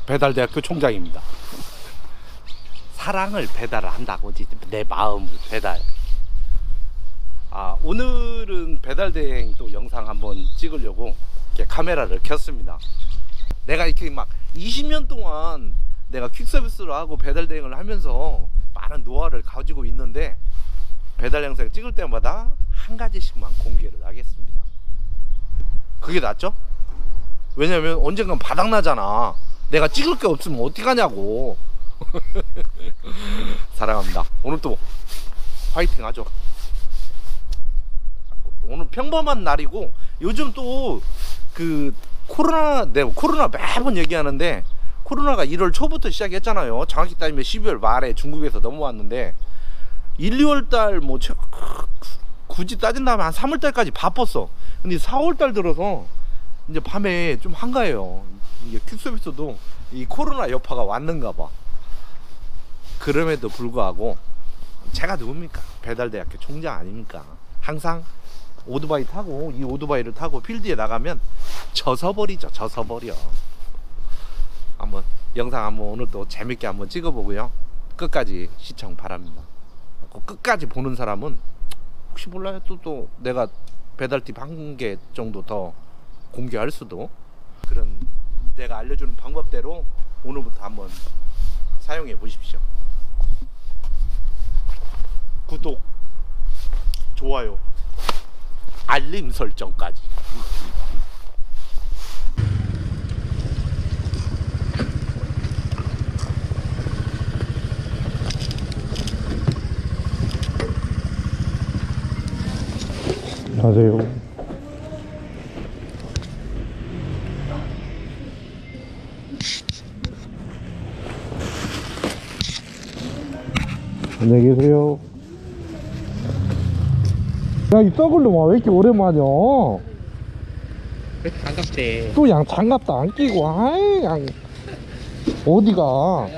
배달대학교 총장입니다. 사랑을 배달한다고 내 마음을 배달. 오늘은 배달대행 또 영상 한번 찍으려고 이렇게 카메라를 켰습니다. 내가 이렇게 막 20년 동안 내가 퀵서비스를 하고 배달대행을 하면서 많은 노하우를 가지고 있는데 배달 영상 찍을 때마다 한 가지씩만 공개를 하겠습니다. 그게 낫죠? 왜냐면 언젠간 바닥나잖아. 내가 찍을 게 없으면 어떡하냐고. 사랑합니다. 오늘 또 화이팅 하죠. 오늘 평범한 날이고, 요즘 또 그 내가 코로나 매번 얘기하는데, 코로나가 1월 초부터 시작했잖아요. 정확히 따지면 12월 말에 중국에서 넘어왔는데 1, 2월 달 뭐 굳이 따진다면 한 3월 달까지 바빴어. 근데 4월 달 들어서 이제 밤에 좀 한가해요. 이게 퀵서비스도 이 코로나 여파가 왔는가 봐. 그럼에도 불구하고 제가 누굽니까? 배달대학교 총장 아닙니까? 항상 오토바이 타고, 이 오토바이를 타고 필드에 나가면 져서버리죠. 져서버려. 한번 영상 한번 오늘 또 재밌게 한번 찍어보고요. 끝까지 시청 바랍니다. 끝까지 보는 사람은 혹시 몰라요. 또 내가 배달팁 한 개 정도 더 공개할 수도. 그런 내가 알려주는 방법대로 오늘부터 한번 사용해 보십시오. 구독, 좋아요, 알림 설정까지. 안녕하세요. 안녕히 계세요. 야, 이 썩을 놈아, 왜 이렇게 오랜만이야? 왜 장갑대? 또 장갑도 안 끼고, 아이, 어디가?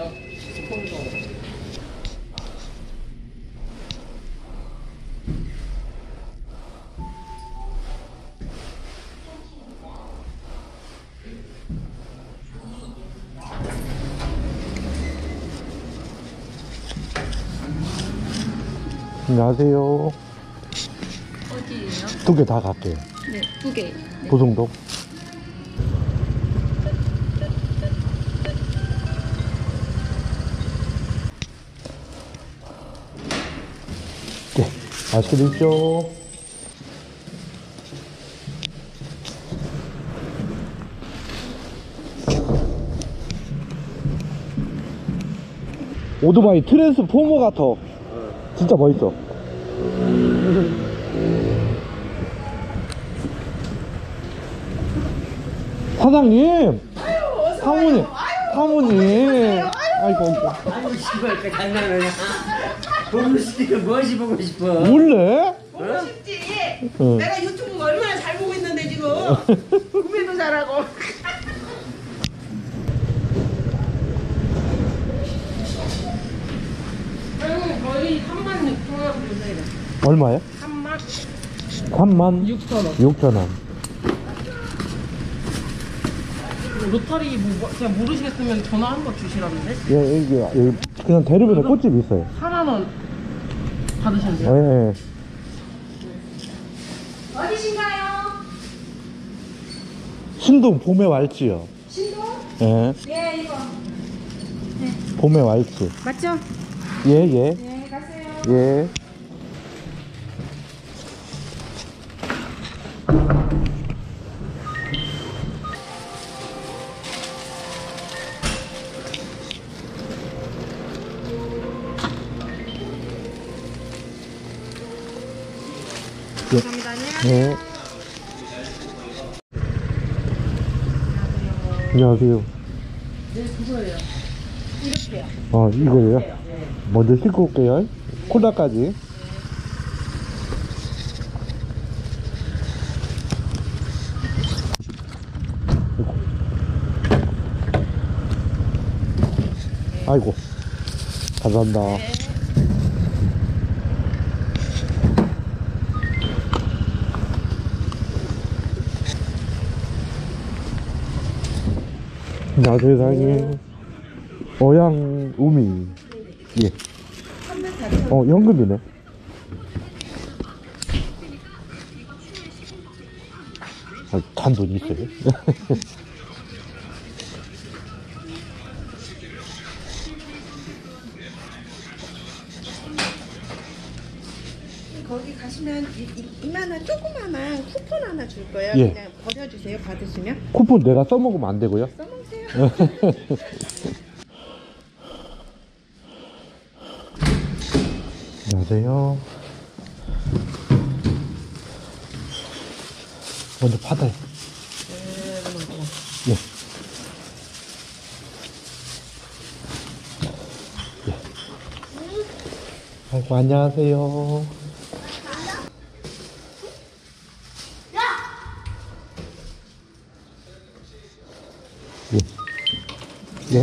안녕하세요. 어디예요? 2개 다 갈게요. 네, 2개. 네. 보성동. 네, 맛있게 드십시오. 오토바이 트랜스포머 같아. 진짜 멋있어. 사장님! 사모님! 사모님! 아이고, 아이고 씨발 그 장난하냐? 보고 싶으면 무엇이 보고 싶어? 몰래? 보고 싶지. 응. 내가 유튜브 얼마나 잘 보고 있는데 지금 구매도 잘하고. 거의 36,000원 주세요. 얼마요? 36,000원. 36,000원. 로터리 뭐 그냥 모르시겠으면 전화 한 번 주시라는데. 예, 여기 그냥 대로변에 꽃집 있어요. 4만원 받으셨네요. 예, 예. 어디신가요? 신동 봄의 왈츠요. 신동? 예. 예, 이거. 봄의 왈츠. 맞죠? 예, 예. 네, 가세요. 예. 감사합니다. 네. 안녕하세요. 네, 그거예요. 이렇게요. 이거예요? 먼저 싣고 올게요. 콜라까지. 아이고, 감사합니다. 네. 나 세상에. 어양 우미. 예. 현금이네. 잔돈 있어요? 거기 가시면 이만한 조그마한 쿠폰 하나 줄 거예요. 예. 그냥 버려주세요. 받으시면 쿠폰 내가 써먹으면 안 되고요? 써먹으세요. 안녕하세요. 먼저 받아요. 예. 예. 아이고, 안녕하세요. 예. 예.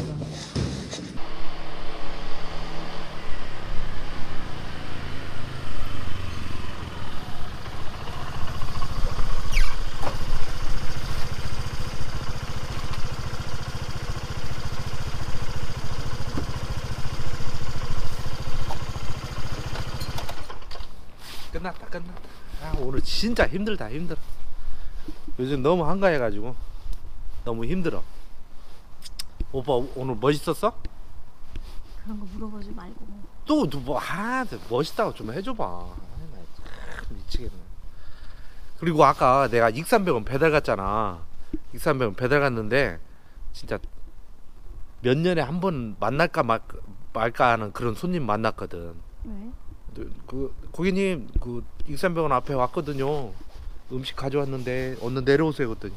끝났다. 아, 오늘 진짜 힘들다. 요즘 너무 한가해가지고 너무 힘들어. 오빠 오늘 멋있었어? 그런 거 물어보지 말고. 또 뭐 멋있다고 좀 해줘봐. 나 참 미치겠네. 그리고 아까 내가 익산병원 배달 갔잖아. 익산병원 배달 갔는데 진짜 몇 년에 한 번 만날까 말까 하는 그런 손님 만났거든. 왜? 그 고객님 그 익산병원 앞에 왔거든요. 음식 가져왔는데 얼른 내려오세요 그랬더니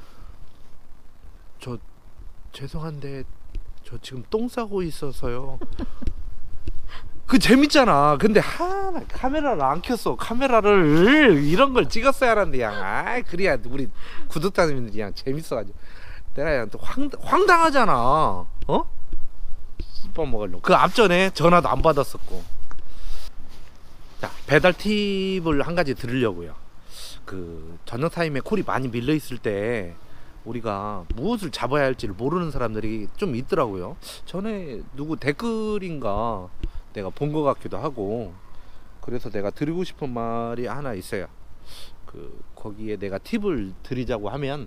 저 죄송한데 저 지금 똥 싸고 있어서요. 그 재밌잖아. 근데 하나 카메라를 안 켰어. 카메라를 이런 걸 찍었어야 하는데 그냥 그래야 우리 구독자님들이 그냥 재밌어가지고 내가 그냥 또 황당하잖아. 어? 씹어 먹으려고. 그 앞전에 전화도 안 받았었고. 자, 배달 팁을 한 가지 드리려고요. 그 저녁 타임에 콜이 많이 밀려 있을 때 우리가 무엇을 잡아야 할지를 모르는 사람들이 좀 있더라고요. 전에 누구 댓글인가 내가 본 것 같기도 하고, 그래서 내가 드리고 싶은 말이 하나 있어요. 그 거기에 내가 팁을 드리자고 하면,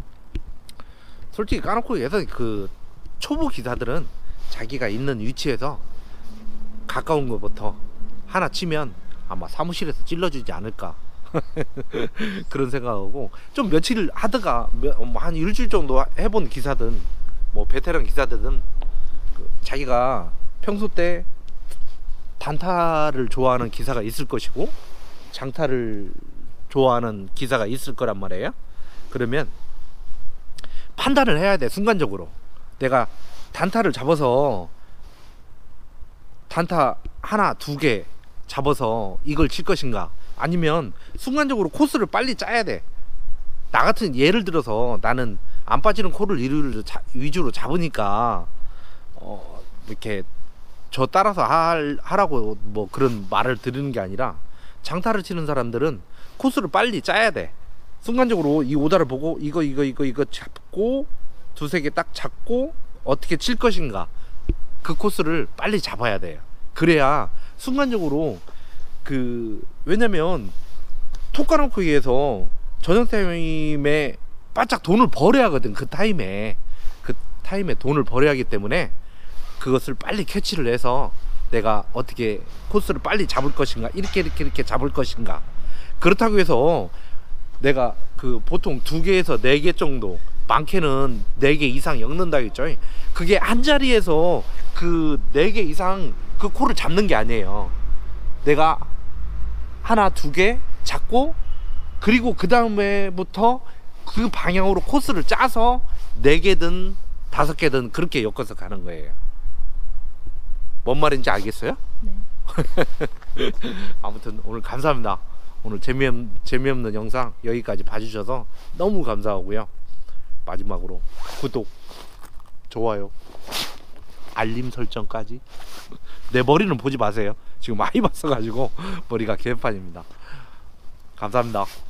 솔직히 까놓고 얘기해서 그 초보 기사들은 자기가 있는 위치에서 가까운 것부터 하나 치면 아마 사무실에서 찔러주지 않을까 그런 생각하고, 좀 며칠 하다가 한 일주일 정도 해본 기사든 뭐 베테랑 기사들은 그 자기가 평소 때 단타를 좋아하는 기사가 있을 것이고 장타를 좋아하는 기사가 있을 거란 말이에요. 그러면 판단을 해야 돼. 순간적으로 내가 단타를 잡아서 단타 하나 두 개 잡아서 이걸 칠 것인가, 아니면 순간적으로 코스를 빨리 짜야 돼. 나 같은 예를 들어서 나는 안 빠지는 코를 위주로 잡으니까 이렇게 저 따라서 하라고 뭐 그런 말을 드리는 게 아니라, 장타를 치는 사람들은 코스를 빨리 짜야 돼. 순간적으로 이 오다를 보고 이거 잡고 두세 개 딱 잡고 어떻게 칠 것인가, 그 코스를 빨리 잡아야 돼요. 그래야 순간적으로 왜냐면 톡 까놓고 위해서 저녁 타임에 바짝 돈을 벌어야 하거든. 그 타임에 돈을 벌어야 하기 때문에 그것을 빨리 캐치를 해서 내가 어떻게 코스를 빨리 잡을 것인가, 이렇게 잡을 것인가. 그렇다고 해서 내가 그 보통 2개에서 4개 정도, 많게는 4개 이상 엮는다 했죠. 그게 한 자리에서 그 4개 이상 그 코를 잡는 게 아니에요. 내가 하나 2개 잡고, 그리고 그 다음에부터 그 방향으로 코스를 짜서 4개든 5개든 그렇게 엮어서 가는 거예요. 뭔 말인지 알겠어요? 네. 아무튼 오늘 감사합니다. 오늘 재미없는 영상 여기까지 봐주셔서 너무 감사하고요. 마지막으로 구독, 좋아요, 알림 설정까지. 내 머리는 보지 마세요. 지금 많이 봤어가지고 머리가 개판입니다. 감사합니다.